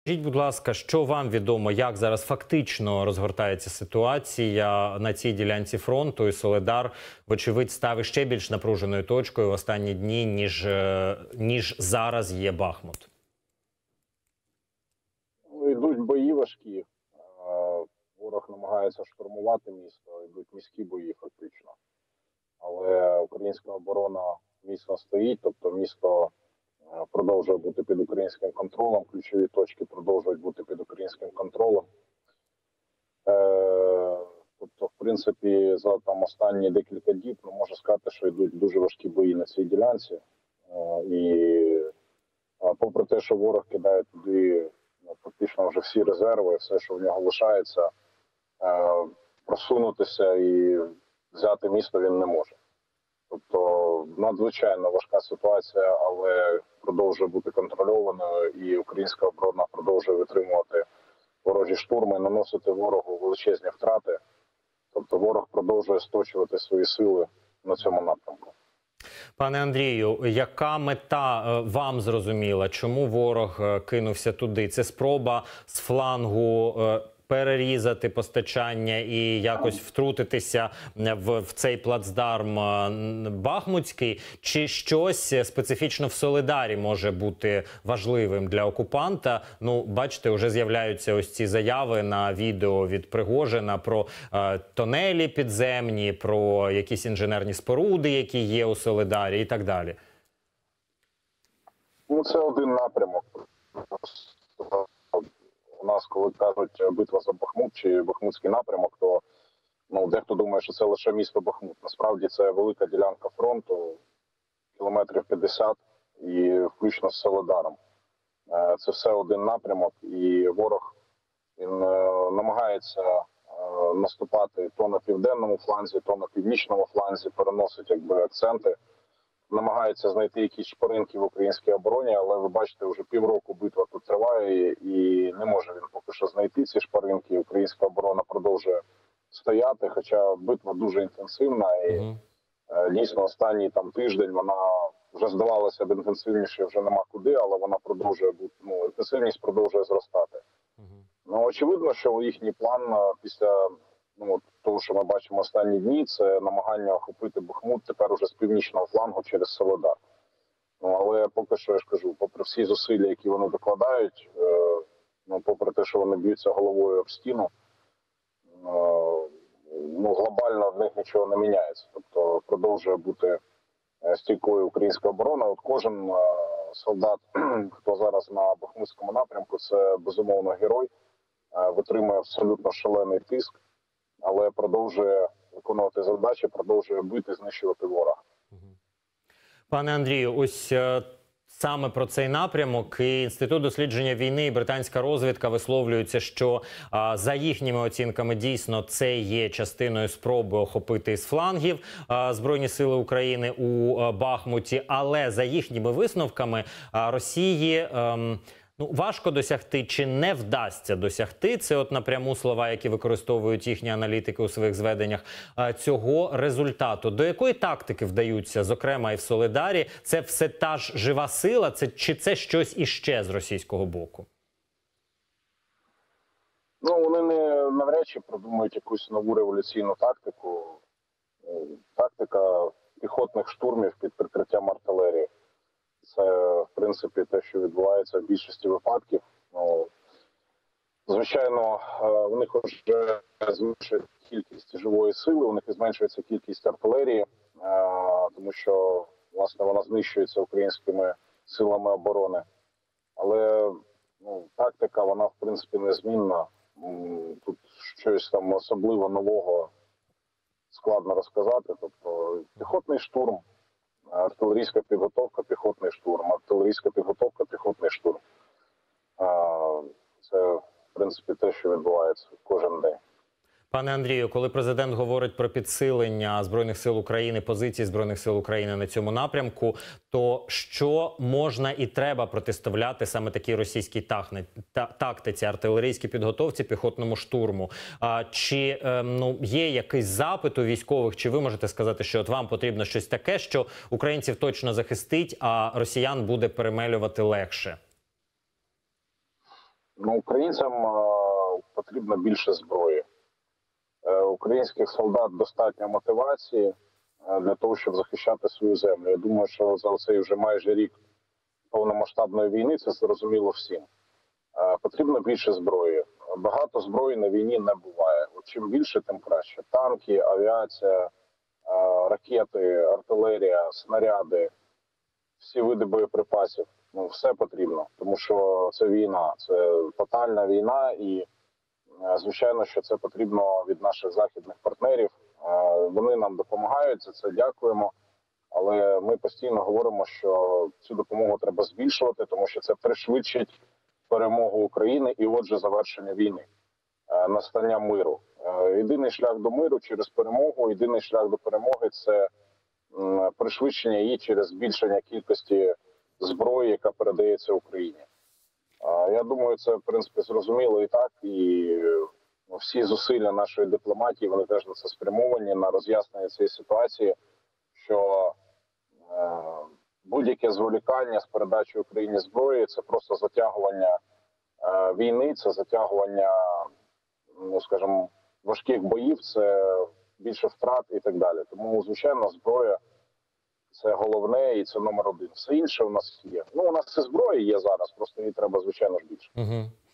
Скажіть, будь ласка, що вам відомо, як зараз фактично розгортається ситуація на цій ділянці фронту, і Солидар, вочевидь, став ще більш напруженою точкою в останні дні, ніж зараз є Бахмут? Йдуть бої важкі. Ворог намагається штурмувати місто, йдуть міські бої фактично. Але українська оборона міцно стоїть, тобто місто продовжує бути під українським контролем, ключові точки продовжують бути під українським контролем. Тобто, в принципі, за останні декілька діб, можна сказати, що йдуть дуже важкі бої на цій ділянці. І попри те, що ворог кидає туди фактично вже всі резерви, все, що в нього лишається, просунутися і взяти місто він не може. Тобто надзвичайно важка ситуація, але продовжує бути контрольованою, і українська оборона продовжує витримувати ворожі штурми, наносити ворогу величезні втрати. Тобто ворог продовжує сточувати свої сили на цьому напрямку. Пане Андрію, яка мета вам зрозуміла? Чому ворог кинувся туди? Це спроба з флангу перерізати постачання і якось втрутитися в цей плацдарм бахмутський? Чи щось специфічно в Солидарі може бути важливим для окупанта? Ну, бачите, вже з'являються ось ці заяви на відео від Пригожина про тунелі підземні, про якісь інженерні споруди, які є у Солидарі і так далі. Ну, це один напрямок. У нас, коли кажуть битва за Бахмут чи Бахмутський напрямок, то дехто думає, що це лише місто Бахмут. Насправді це велика ділянка фронту, кілометрів 50, і включно з Солидаром. Це все один напрямок, і ворог намагається наступати то на південному фланзі, то на північному фланзі, переносить акценти. Намагається знайти якісь шпаринки в українській обороні, але ви бачите, вже півроку битва тут триває і не може він поки що знайти ці шпаринки. Українська оборона продовжує стояти, хоча битва дуже інтенсивна і дійсно останній тиждень вона вже здавалося б інтенсивніше, вже нема куди, але вона продовжує бути, інтенсивність продовжує зростати. Очевидно, що їхній план після того, що ми бачимо останні дні, це намагання охопити Бахмут тепер уже з північного флангу через Солидар. Але поки що, я ж кажу, попри всі зусилля, які вони докладають, попри те, що вони б'ються головою об стіну, глобально в них нічого не міняється. Тобто продовжує бути стійкою українська оборона. От кожен солдат, хто зараз на Бахмутському напрямку, це безумовно герой, витримує абсолютно шалений тиск, але продовжує виконувати завдачі, продовжує бити, знищувати ворога. Пане Андрію, ось саме про цей напрямок і Інститут дослідження війни і британська розвідка висловлюються, що за їхніми оцінками дійсно це є частиною спроби охопити із флангів Збройні сили України у Бахмуті, але за їхніми висновками Росії важко досягти чи не вдасться досягти, це от напряму слова, які використовують їхні аналітики у своїх зведеннях, цього результату. До якої тактики вдаються, зокрема і в Солидарі? Це все та ж жива сила, чи це щось іще з російського боку? Вони навряд чи продумують якусь нову революційну тактику. Тактика піхотних штурмів під прикриттям артилерії. Це, в принципі, те, що відбувається в більшості випадків. Звичайно, у них вже зменшується кількість живої сили, у них і зменшується кількість артилерії, тому що, власне, вона знищується українськими силами оборони. Але тактика, вона, в принципі, незмінна. Тут щось там особливо нового складно розказати. Тобто, піхотний штурм, артилерійська підготовка, піхотний штурм, артилерійська підготовка, піхотний штурм. Це, в принципі, те, що відбувається кожен день. Пане Андрію, коли президент говорить про підсилення Збройних сил України, позиції Збройних сил України на цьому напрямку, то що можна і треба протиставляти саме такій російській тактиці, артилерійській підготовці, піхотному штурму? Чи є якийсь запит у військових, чи ви можете сказати, що от вам потрібно щось таке, що українців точно захистить, а росіян буде перемелювати легше? Ну, українцям потрібно більше зброї. Українських солдат достатньо мотивації для того, щоб захищати свою землю. Я думаю, що за цей вже майже рік повномасштабної війни це зрозуміло всім. Потрібно більше зброї. Багато зброї на війні не буває. От чим більше, тим краще. Танки, авіація, ракети, артилерія, снаряди, всі види боєприпасів. Ну, все потрібно, тому що це війна, це тотальна війна, і звичайно, що це потрібно від наших західних партнерів. Вони нам допомагають, за це дякуємо. Але ми постійно говоримо, що цю допомогу треба збільшувати, тому що це пришвидшить перемогу України і, отже, завершення війни, настання миру. Єдиний шлях до миру через перемогу, єдиний шлях до перемоги – це пришвидшення її через збільшення кількості зброї, яка передається Україні. Я думаю, це, в принципі, зрозуміло і так, і всі зусилля нашої дипломатії, вони теж на це спрямовані, на роз'яснення цієї ситуації, що будь-яке зволікання з передачі Україні зброї – це просто затягування війни, це затягування, ну, скажімо, важких боїв, це більше втрат і так далі. Тому, звичайно, зброя – це головне і це номер один. Все інше у нас є. Ну, у нас і зброя є зараз, просто її треба, звичайно ж, більше. Угу.